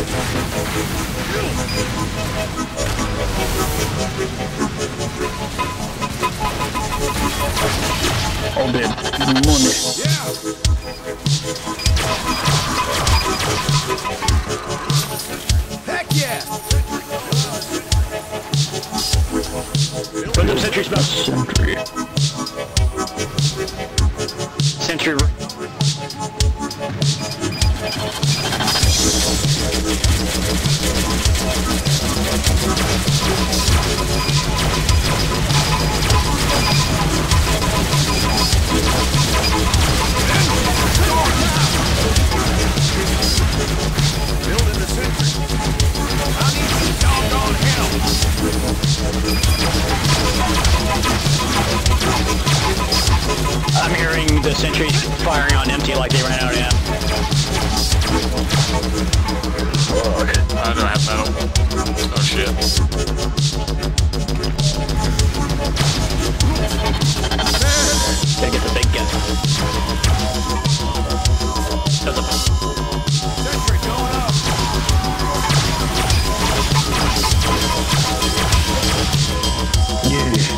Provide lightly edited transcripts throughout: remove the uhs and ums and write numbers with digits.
All dead. Money. Heck yeah! Put them sentry smoke. Sentry. Sentry. Building the sentry. I need some doggone help. I'm hearing the sentries firing on empty like they ran out of ammo. Fuck. I don't have metal. Oh shit. Gotta get the big gun. Sentry going up. Yeah.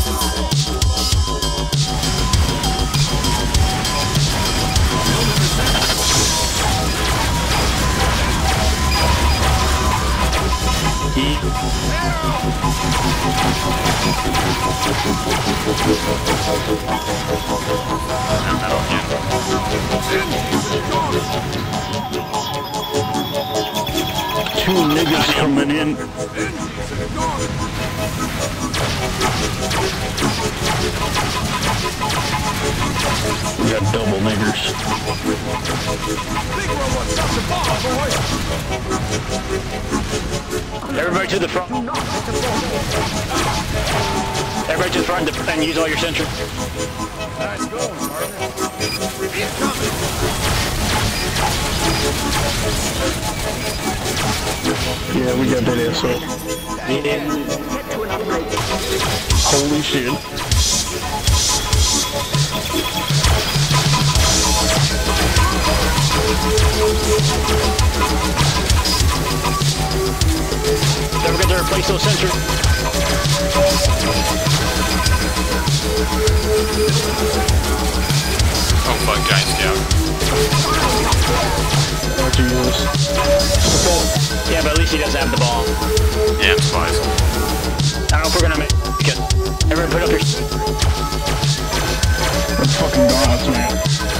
Two niggas coming in. We got double niggers. Big robot, stop the ball, boy. Everybody to the front. Everybody to the front and use all your sentry. Nice going, partner. Incoming. Yeah, we got that assault. Holy shit. Don't forget to replace those sentries. Oh fuck, giant scout. Oh Jesus. Yeah, but at least he doesn't have the bomb. Yeah, I'm spies. I don't know if we're gonna make it. Everyone put up your... That's fucking gods, man.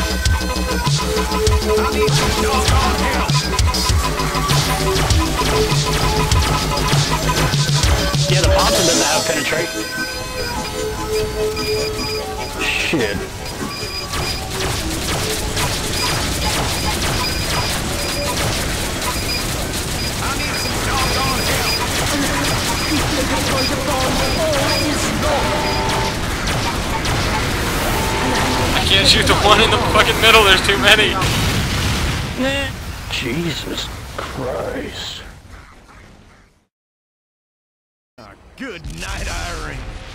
I need some doggone help. Yeah, the Thompson doesn't have penetrate. Shit. I need some doggone help. I can't shoot the one in the fucking middle, there's too many. Jesus Christ. Good night, Irene.